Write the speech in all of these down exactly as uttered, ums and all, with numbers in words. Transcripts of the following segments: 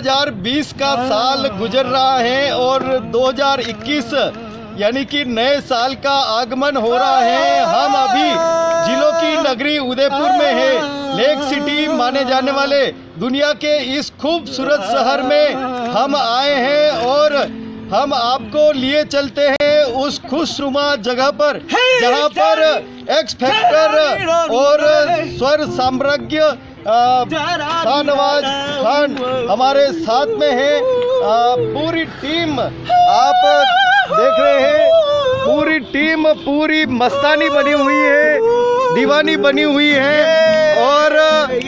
हज़ार बीस का साल गुजर रहा है और दो हज़ार इक्कीस यानी कि नए साल का आगमन हो रहा है। हम अभी जिलों की नगरी उदयपुर में है। लेक सिटी माने जाने वाले दुनिया के इस खूबसूरत शहर में हम आए हैं और हम आपको लिए चलते हैं उस खुशनुमा जगह पर जहां पर एक्स फैक्टर और स्वर साम्राज्य शाहनवाज खान हमारे साथ में है। पूरी टीम आप देख रहे हैं, पूरी टीम पूरी मस्तानी बनी हुई है, दीवानी बनी हुई है और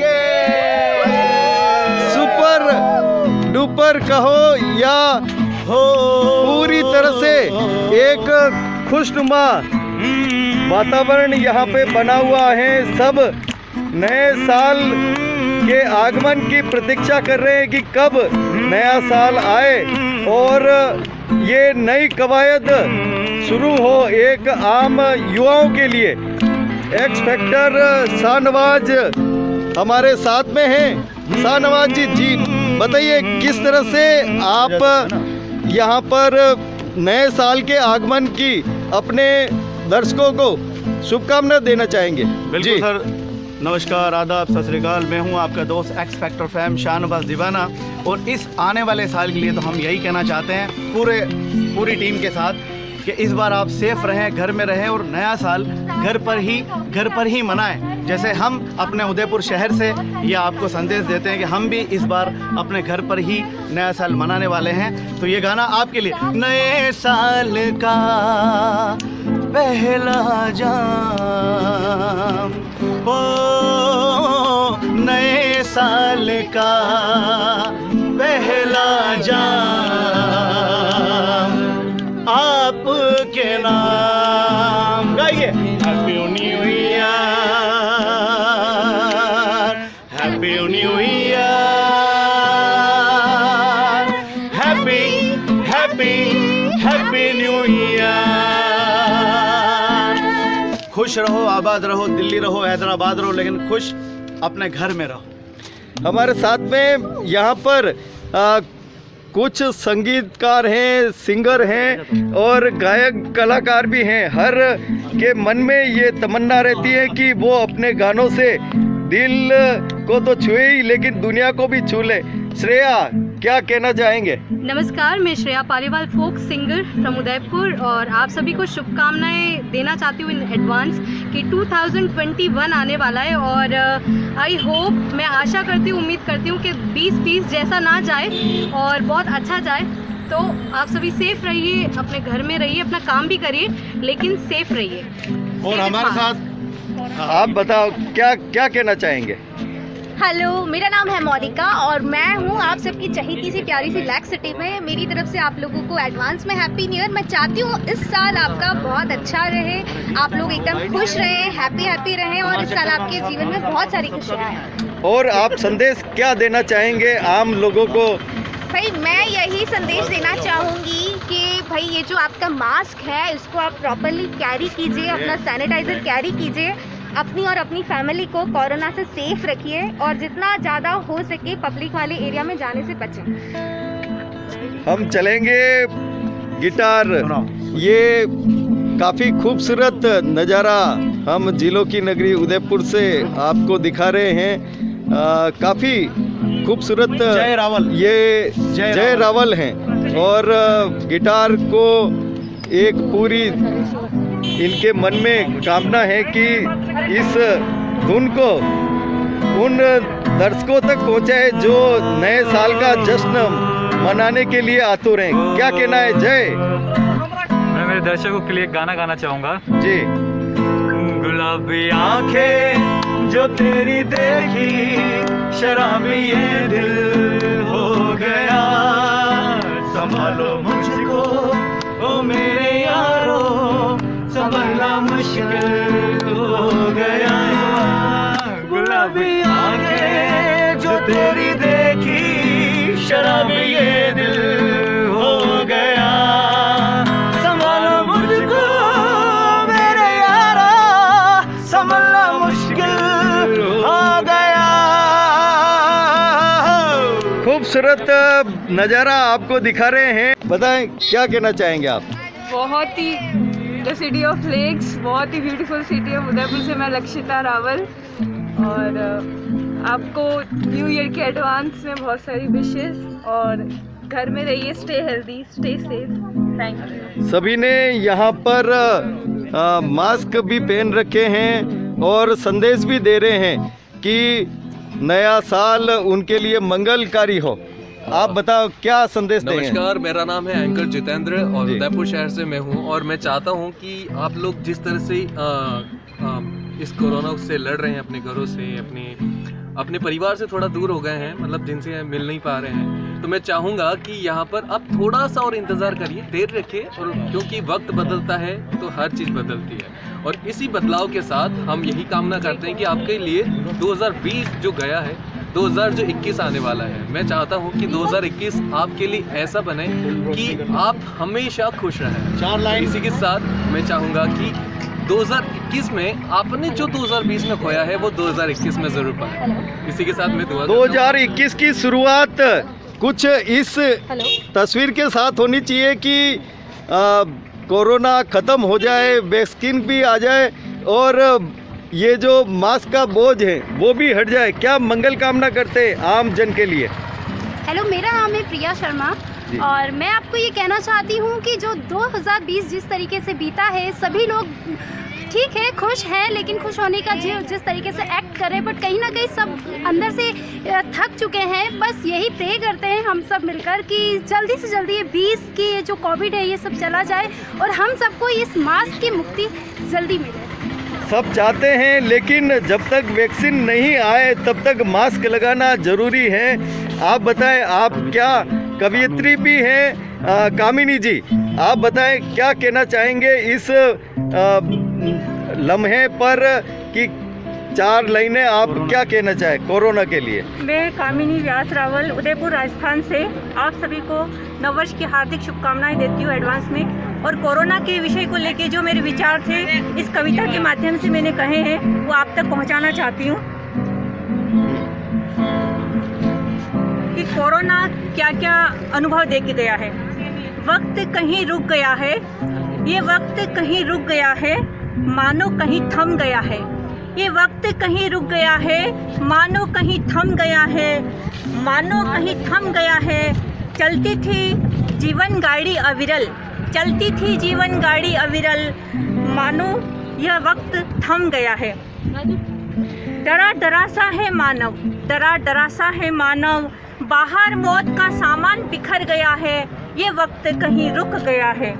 सुपर डुपर कहो या हो पूरी तरह से एक खुशनुमा वातावरण यहाँ पे बना हुआ है। सब नए साल के आगमन की प्रतीक्षा कर रहे हैं कि कब नया साल आए और ये नई कवायद शुरू हो एक आम युवाओं के लिए। एक्स फैक्टर शाहनवाज हमारे साथ में हैं। शाहनवाज जी जी बताइए किस तरह से आप यहाँ पर नए साल के आगमन की अपने दर्शकों को शुभकामनाएं देना चाहेंगे? बिल्कुल सर, नमस्कार, आदाब, सत श्री अकाल। मैं हूँ आपका दोस्त एक्स फैक्टर फैम शाहनवाज दीवाना और इस आने वाले साल के लिए तो हम यही कहना चाहते हैं पूरे पूरी टीम के साथ कि इस बार आप सेफ रहें, घर में रहें और नया साल घर पर ही घर पर ही मनाएं। जैसे हम अपने उदयपुर शहर से ये आपको संदेश देते हैं कि हम भी इस बार अपने घर पर ही नया साल मनाने वाले हैं। तो ये गाना आपके लिए। नए साल का पहला जाम ओ नए साल का पहला जाम आपके नाम गाइए। Happy new year, happy new year, happy happy happy new year. खुश रहो, आबाद रहो, दिल्ली रहो, हैदराबाद रहो, लेकिन खुश अपने घर में रहो। हमारे साथ में यहाँ पर आ, कुछ संगीतकार हैं, सिंगर हैं और गायक कलाकार भी हैं। हर के मन में ये तमन्ना रहती है कि वो अपने गानों से दिल को तो छुए ही लेकिन दुनिया को भी छू ले। श्रेया, क्या कहना चाहेंगे? नमस्कार, मैं Shreya Paliwal, folk singer from Udaipur और आप सभी को शुभकामनाएं देना चाहती हूँ इन एडवांस कि दो हज़ार इक्कीस आने वाला है और आई होप, मैं आशा करती हूँ, उम्मीद करती हूँ कि बीस बीस जैसा ना जाए और बहुत अच्छा जाए। तो आप सभी सेफ रहिए, अपने घर में रहिए, अपना काम भी करिए लेकिन सेफ रहिए। और हमारे साथ आप बताओ क्या क्या कहना चाहेंगे? हेलो, मेरा नाम है मोनिका और मैं हूँ आप सबकी चहीती सी प्यारी सी लेक सिटी में। मेरी तरफ से आप लोगों को एडवांस में हैप्पी न्यू ईयर। मैं चाहती हूँ इस साल आपका बहुत अच्छा रहे, आप लोग एकदम खुश रहें, हैप्पी हैप्पी रहें और इस साल आपके जीवन में बहुत सारी खुशियाँ आएं। और आप संदेश क्या देना चाहेंगे आम लोगों को? भाई मैं यही संदेश देना चाहूँगी कि भाई ये जो आपका मास्क है इसको आप प्रॉपरली कैरी कीजिए, अपना सैनिटाइज़र कैरी कीजिए, अपनी और अपनी फैमिली को कोरोना से सेफ रखिए और जितना ज़्यादा हो सके पब्लिक वाले एरिया में जाने से बचें। हम चलेंगे गिटार। ये काफ़ी खूबसूरत नज़ारा हम जिलों की नगरी उदयपुर से आपको दिखा रहे हैं। काफ़ी खूबसूरत जय रावल, ये जय, जय रावल हैं और गिटार को एक पूरी इनके मन में कामना है कि इस धुन को उन दर्शकों तक पहुंचाए जो नए साल का जश्न मनाने के लिए आतुर हैं। क्या कहना है जय? मैं मेरे दर्शकों के लिए गाना गाना चाहूँगा जी। गुलाबी आंखें जो तेरी देखी शराबी ये दिल हो गया, संभालो मुझको ओ मेरे यारो, संभालना मुश्किल हो गया। गुलाबी आंखें जो तेरी देखी शराबी ये दिल हो गया, संभालो मुझको मेरे यारो, संभालना मुश्किल हो गया। खूबसूरत नज़ारा आपको दिखा रहे हैं, बताएं क्या कहना चाहेंगे आप? बहुत ही द सिटी ऑफ लेक्स, बहुत ही ब्यूटीफुल सिटी ऑफ उदयपुर से मैं लक्षिता रावल, और आपको न्यू ईयर के एडवांस में बहुत सारी विशेस, और घर में रहिए, stay healthy, stay safe, thank you. सभी ने यहाँ पर आ, मास्क भी पहन रखे हैं और संदेश भी दे रहे हैं कि नया साल उनके लिए मंगलकारी हो। आप बताओ क्या संदेश देंगे? नमस्कार, मेरा नाम है एंकर जितेंद्र और उदयपुर शहर से मैं हूं, और मैं चाहता हूं कि आप लोग जिस तरह से आ, आ, इस कोरोना से लड़ रहे हैं, अपने घरों से, अपने अपने परिवार से थोड़ा दूर हो गए हैं, मतलब जिनसे मिल नहीं पा रहे हैं, तो मैं चाहूँगा कि यहाँ पर आप थोड़ा सा और इंतज़ार करिए, देर रखिए, और क्योंकि वक्त बदलता है तो हर चीज़ बदलती है, और इसी बदलाव के साथ हम यही कामना करते हैं कि आपके लिए दो हज़ार बीस जो गया है, दो हज़ार जो इक्कीस आने वाला है, मैं चाहता हूँ कि दो हज़ार इक्कीस आपके लिए ऐसा बने कि आप हमेशा खुश रहें। चार लाइन इसी के साथ मैं चाहूँगा कि दो हज़ार इक्कीस में आपने जो दो हज़ार बीस में खोया है वो दो हज़ार इक्कीस में ज़रूर पाए। इसी के साथ मैं दुआ दो हज़ार इक्कीस की शुरुआत कुछ इस तस्वीर के साथ होनी चाहिए कि आ, कोरोना ख़त्म हो जाए, वैक्सीन भी आ जाए, और ये जो मास्क का बोझ है वो भी हट जाए। क्या मंगल कामना करते हैं आम जन के लिए? हेलो, मेरा नाम है प्रिया शर्मा, और मैं आपको ये कहना चाहती हूँ कि जो दो हज़ार बीस जिस तरीके से बीता है, सभी लोग ठीक है, खुश हैं, लेकिन खुश होने का जो जिस तरीके से एक्ट कर रहे हैं, बट कहीं ना कहीं सब अंदर से थक चुके हैं। बस यही प्रे करते हैं हम सब मिलकर कि जल्दी से जल्दी ये बीस की जो कोविड है ये सब चला जाए, और हम सबको इस मास्क की मुक्ति जल्दी मिले। सब चाहते हैं, लेकिन जब तक वैक्सीन नहीं आए तब तक मास्क लगाना ज़रूरी है। आप बताएं, आप क्या कवियत्री भी हैं कामिनी जी, आप बताएं क्या कहना चाहेंगे इस आ, लम्हे पर, कि चार लाइनें आप क्या कहना चाहें कोरोना के लिए? मैं कामिनी व्यास रावल उदयपुर राजस्थान से आप सभी को नववर्ष की हार्दिक शुभकामनाएं देती हूँ एडवांस में, और कोरोना के विषय को लेके जो मेरे विचार थे इस कविता के माध्यम से मैंने कहे हैं वो आप तक पहुँचाना चाहती हूँ कि कोरोना क्या क्या अनुभव दे के गया है। वक्त कहीं रुक गया है, ये वक्त कहीं रुक गया है, मानो कहीं थम गया है। ये वक्त कहीं रुक गया है, मानो कहीं थम गया है, मानो कहीं थम गया है। चलती थी जीवन गाड़ी अविरल, चलती थी जीवन गाड़ी अविरल, मानो यह वक्त थम गया है। डरा डरा सा है मानव, डरा डरा सा है मानव, बाहर मौत का सामान बिखर गया है, ये वक्त कहीं रुक गया है।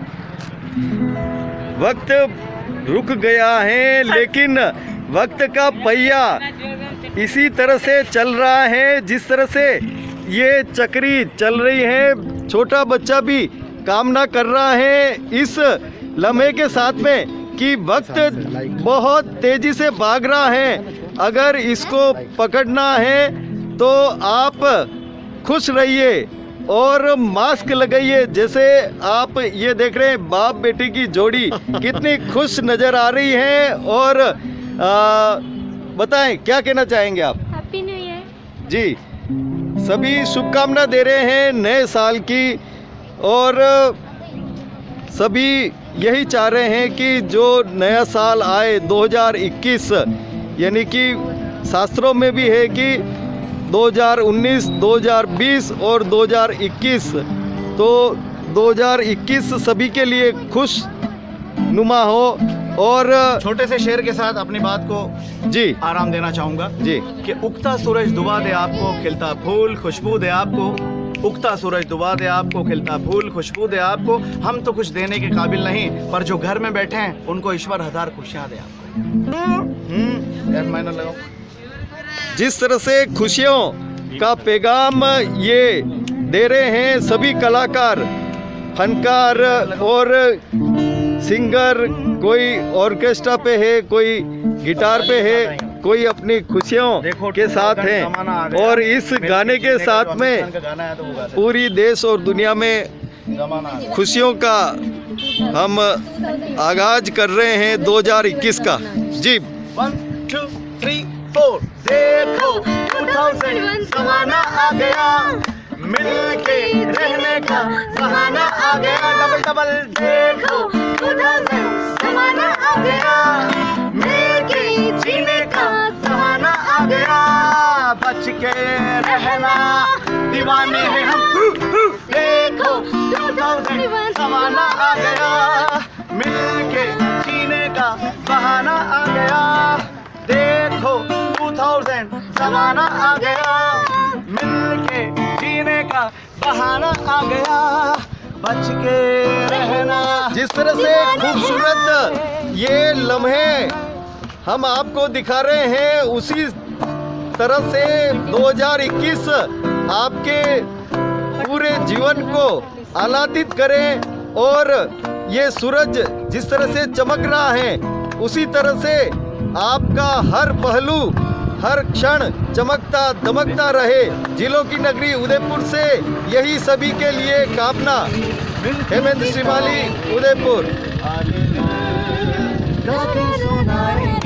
वक्त रुक गया है, लेकिन वक्त का पहिया इसी तरह से चल रहा है जिस तरह से ये चक्री चल रही है। छोटा बच्चा भी कामना कर रहा है इस लम्हे के साथ में कि वक्त बहुत तेजी से भाग रहा है, अगर इसको पकड़ना है तो आप खुश रहिए और मास्क लगाइए। जैसे आप ये देख रहे हैं, बाप बेटी की जोड़ी कितनी खुश नज़र आ रही है। और आ, बताएं क्या कहना चाहेंगे आप? हैप्पी न्यू ईयर जी, सभी शुभकामना दे रहे हैं नए साल की, और सभी यही चाह रहे हैं कि जो नया साल आए दो हज़ार इक्कीस, यानी कि शास्त्रों में भी है कि दो हज़ार उन्नीस, दो हज़ार बीस और दो हज़ार इक्कीस, तो दो हज़ार इक्कीस सभी के लिए खुश नुमा हो। और छोटे से शेर के साथ अपनी बात को जी आराम देना चाहूँगा जी कि उगता सूरज दुबा दे आपको, खिलता फूल खुशबू दे आपको। उगता सूरज दुबा दे आपको, खिलता फूल खुशबू दे आपको। हम तो कुछ देने के काबिल नहीं, पर जो घर में बैठे हैं उनको ईश्वर हजार खुशियाँ दे आपको। हम्म मैंने लगाओ। जिस तरह से खुशियों का पैगाम ये दे रहे हैं सभी कलाकार, फनकार और सिंगर, कोई ऑर्केस्ट्रा पे है, कोई गिटार पे है, कोई अपनी खुशियों के साथ हैं। और इस गाने के साथ में पूरी देश और दुनिया में खुशियों का हम आगाज कर रहे हैं दो हज़ार इक्कीस का। जी वन टू थ्री फोर। देखो दो हज़ार इक्कीस ज़माना आ गया, मिलके रहने का बहाना आ गया। डबल डबल देखो टू थाउज़ेंड जमाना आ गया, मिलके जीने का बहाना आ गया। बच के रहना दीवाने हैं हम, देखो टू थाउज़ेंड जमाना आ गया, मिलके जीने का बहाना आ गया। देखो टू थाउज़ेंड जमाना आ गया, मिलके जीने का बहाना आ गया। बच के रहना। जिस तरह से खूबसूरत ये लम्हे हम आपको दिखा रहे हैं, उसी तरह से दो हज़ार इक्कीस आपके पूरे जीवन को आह्लादित करें और ये सूरज जिस तरह से चमक रहा है उसी तरह से आपका हर पहलू हर क्षण चमकता दमकता रहे। जिलों की नगरी उदयपुर से यही सभी के लिए कामना। हेमेंद्र श्रीमाली, उदयपुर।